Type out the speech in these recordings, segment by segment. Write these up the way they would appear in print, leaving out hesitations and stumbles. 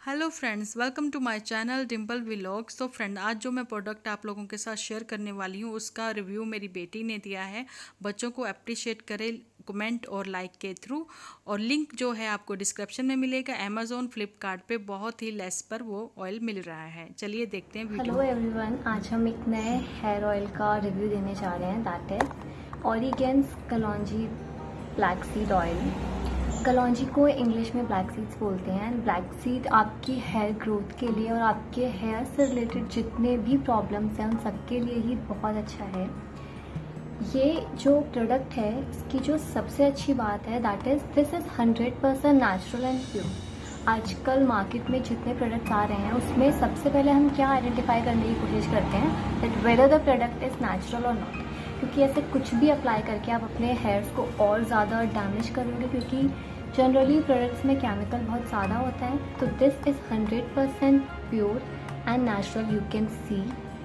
Hello friends, welcome to my channel Dimple vlogs. तो friend, आज जो मैं प्रोडक्ट आप लोगों के साथ शेयर करने वाली हूँ उसका रिव्यू मेरी बेटी ने दिया है। बच्चों को अप्रिशिएट करें कमेंट और लाइक के थ्रू, और लिंक जो है आपको डिस्क्रिप्शन में मिलेगा। अमेजोन फ्लिपकार्ट पे बहुत ही लेस पर वो ऑयल मिल रहा है। चलिए देखते हैं वीडियो। हेलो एवरीवन, आज हम एक नए हेयर ऑयल का रिव्यू देने जा रहे हैं। That is Origens kalonji black seed oil. Kalonji को इंग्लिश में ब्लैक सीड्स बोलते हैं। ब्लैक सीड आपकी हेयर ग्रोथ के लिए और आपके हेयर से रिलेटेड जितने भी प्रॉब्लम्स हैं उन सबके लिए ही बहुत अच्छा है। ये जो प्रोडक्ट है इसकी जो सबसे अच्छी बात है that is this is 100% natural and pure. आजकल मार्केट में जितने प्रोडक्ट्स आ रहे हैं उसमें सबसे पहले हम क्या आइडेंटिफाई करने की कोशिश करते हैं that whether the product is natural और नॉट, क्योंकि ऐसे कुछ भी अप्लाई करके आप अपने हेयर्स को और ज़्यादा डैमेज करोगे, क्योंकि जनरली प्रोडक्ट्स में केमिकल बहुत ज़्यादा होता है। तो this is 100% pure and natural, you can see.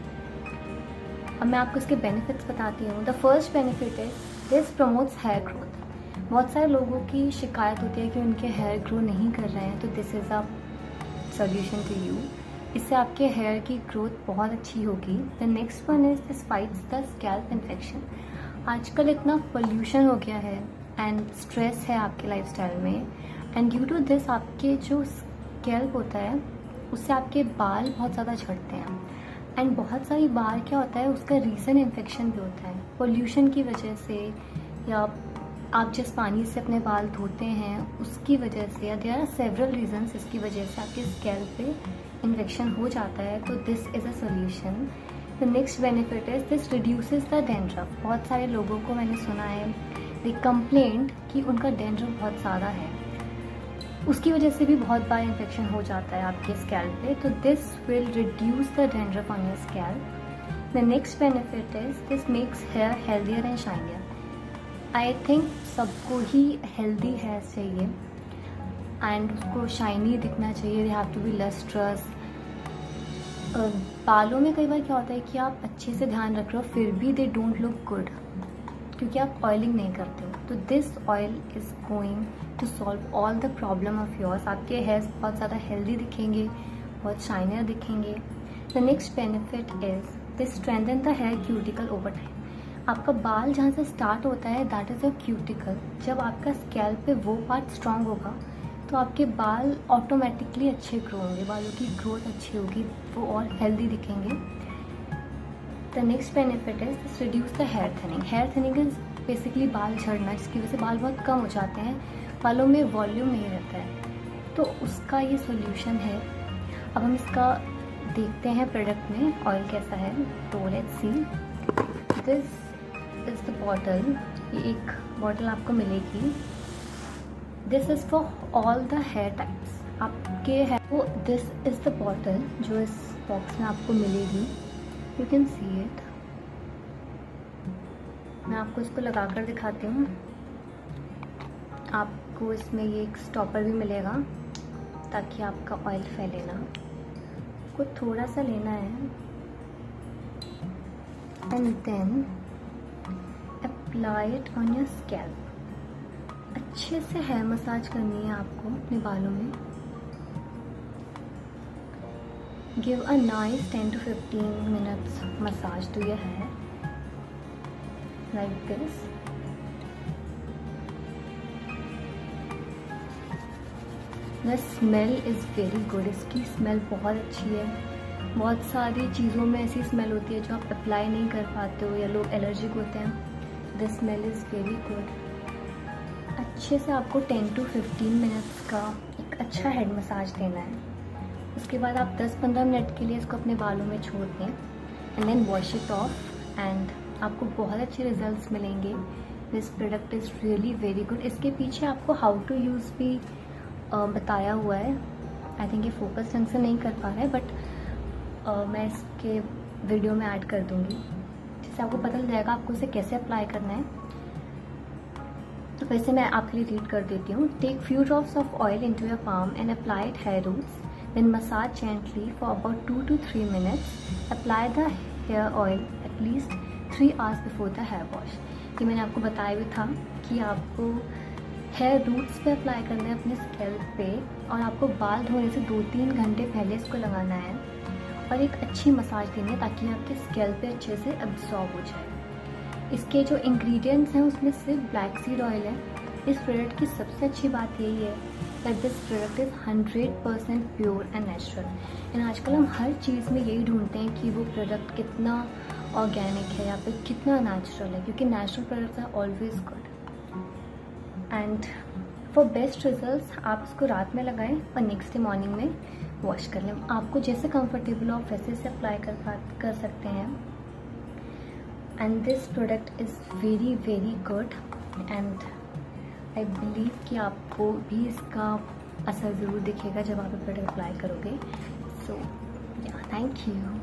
अब मैं आपको इसके बेनिफिट्स बताती हूँ। The first benefit is this promotes hair growth. बहुत सारे लोगों की शिकायत होती है कि उनके हेयर ग्रो नहीं कर रहे हैं, तो this is a solution to you. इससे आपके हेयर की ग्रोथ बहुत अच्छी होगी। The next one is this fights the scalp infection. आजकल इतना पोल्यूशन हो गया है एंड स्ट्रेस है आपके लाइफस्टाइल में, एंड ड्यू टू दिस आपके जो स्कैल्प होता है उससे आपके बाल बहुत ज़्यादा झड़ते हैं। एंड बहुत सारी बार क्या होता है उसका रीज़न इन्फेक्शन भी होता है, पोल्यूशन की वजह से, या आप जिस पानी से अपने बाल धोते हैं उसकी वजह से, या देयर आर सेवरल रीजंस इसकी वजह से आपके स्कैल्प पे इन्फेक्शन हो जाता है। तो this is a solution. The next benefit is this reduces the dandruff. बहुत सारे लोगों को मैंने सुना है दे कंप्लेंट कि उनका डैंड्रफ बहुत ज़्यादा है, उसकी वजह से भी बहुत बार इन्फेक्शन हो जाता है आपके स्कैल्प पे। तो this will reduce the dandruff on your scalp. The next benefit is this makes hair healthier and shinier. I think सबको ही हेल्दी हेयर चाहिए एंड उसको शाइनी दिखना चाहिए। They have to be less stress. बालों में कई बार क्या होता है कि आप अच्छे से ध्यान रख रहे हो फिर भी दे डोंट लुक गुड, क्योंकि आप ऑयलिंग नहीं करते हो। तो this oil is going to solve all the problem of yours. आपके हेयर्स बहुत ज़्यादा हेल्दी दिखेंगे, बहुत शाइनर दिखेंगे। The next benefit is this strengthen the hair cuticle over time. आपका बाल जहाँ से स्टार्ट होता है दैट इज़ योर क्यूटिकल। जब आपका स्कैल्प पे वो पार्ट स्ट्रांग होगा तो आपके बाल ऑटोमेटिकली अच्छे ग्रो होंगे, बालों की ग्रोथ अच्छी होगी, वो और हेल्दी दिखेंगे। The next benefit is this reduce the hair thinning. Hair thinning is basically बाल झड़ना, जिसकी वजह से बाल बहुत कम हो जाते हैं, बालों में वॉल्यूम नहीं रहता है, तो उसका ये सोल्यूशन है। अब हम इसका देखते हैं प्रोडक्ट में ऑयल कैसा है। तो let's see. This is the bottle. ये एक बॉटल आपको मिलेगी। This is for all the hair types आपके हेयर को। दिस इज द बॉटल जो इस बॉक्स में आपको मिलेगी। You can see it. मैं आपको इसको लगा कर दिखाती हूँ। आपको इसमें ये एक स्टॉपर भी मिलेगा ताकि आपका ऑयल फैले ना। आपको थोड़ा सा लेना है and then apply it on your scalp. अच्छे से हेयर मसाज करनी है आपको अपने बालों में। Give a nice 10 to 15 minutes massage to your hair like this. The smell is very good. इसकी स्मेल बहुत अच्छी है। बहुत सारी चीज़ों में ऐसी स्मेल होती है जो आप अप्लाई नहीं कर पाते हो या लोग एलर्जिक होते हैं। The smell is very good. अच्छे से आपको 10 to 15 मिनट्स का एक अच्छा हेड मसाज देना है। उसके बाद आप 10-15 मिनट के लिए इसको अपने बालों में छोड़ दें and then wash it off, and आपको बहुत अच्छे रिजल्ट्स मिलेंगे। This product is really very good. इसके पीछे आपको हाउ टू यूज़ भी बताया हुआ है। आई थिंक ये फोकस ढंग से नहीं कर पा रहा है, बट मैं इसके वीडियो में ऐड कर दूँगी जिससे आपको पता चल जाएगा आपको इसे कैसे अप्लाई करना है। तो वैसे मैं आपके लिए रीड कर देती हूँ। Take few drops of oil into your palm and apply it hair roots, then massage gently for about 2 to 3 minutes। Apply the hair oil at least 3 hours before the hair wash. ये मैंने आपको बताया भी था कि आपको hair roots पे apply करना है अपने स्कैल्प पे, और आपको बाल धोने से 2-3 घंटे पहले इसको लगाना है और एक अच्छी मसाज देनी है ताकि आपके स्कैल्प पे अच्छे से अब्सॉर्ब हो जाए। इसके जो इंग्रेडिएंट्स हैं उसमें सिर्फ ब्लैक सीड ऑयल है। इस प्रोडक्ट की सबसे अच्छी बात यही है that this product is 100% pure and natural. And आजकल हम हर चीज़ में यही ढूंढते हैं कि वो प्रोडक्ट कितना ऑर्गेनिक है या फिर कितना नेचुरल है, क्योंकि natural products are always good. And for best results आप इसको रात में लगाएं और नेक्स्ट डे मॉर्निंग में वॉश कर लें। आपको जैसे कंफर्टेबल हो आप वैसे से अप्लाई कर सकते हैं। And this product is very very good and I believe कि आपको भी इसका असर ज़रूर दिखेगा जब आप ये प्रोडक्ट अप्लाई करोगे। सो या थैंक यू।